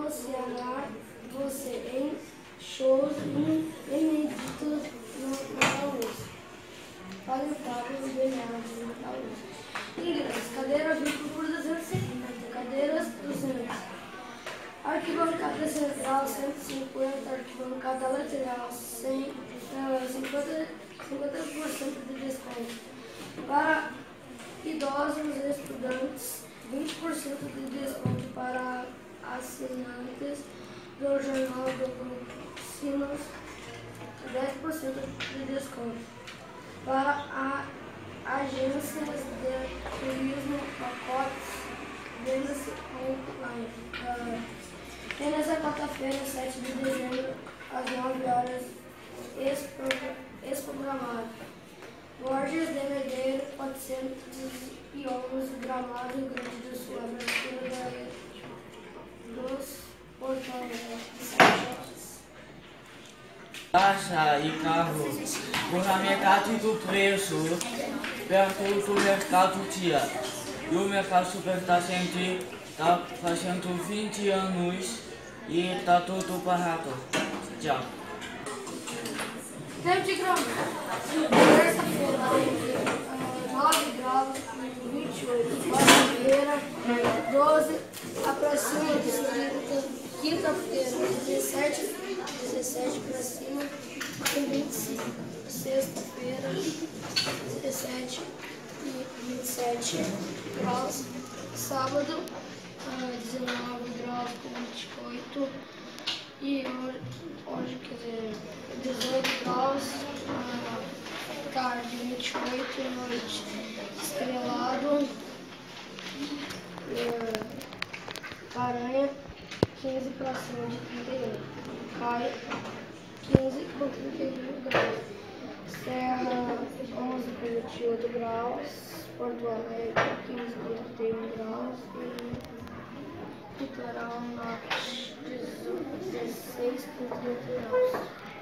Paulo, Ceará, você em shows inéditos na luz. Para o Pablo Bernardo na luz. Ingresso, cadeira VIP por 250, cadeiras 200. Arquibancada central 150, arquibancada lateral 100, 50% de desconto. Para idosos e estudantes, 20% de desconto para assinantes do Jornal do Grupo Sinos, 10% de desconto. Para agências de turismo, pacotes, venda-se online. E nessa quarta-feira, 7 de dezembro, às 9 horas, ex-programado. Borges de Medeiros, 411, Gramado, Rio Grande do Sul, abertura dos portões de 7 horas. Taxa e carro por metade do preço, perto do mercado Tia. E o mercado super está fazendo 20 anos e está tudo barato. Tchau. Tempo de grau. Terça-feira, 9 graus, 28. Quarta-feira, 12, pra cima dos 30. Quinta-feira, 17 pra cima, com 25. Sexta-feira, 17 e 27 graus. Sábado, 19 graus com 28. E hoje, quer dizer, 18 graus, tarde 28, noite estrelado, Aranha 15 para cima de 31, Cai 15 com 31 graus, Serra 11 com 28 graus, Porto Alegre 15 com 31 graus e Litoral Norte 16 com 30 graus.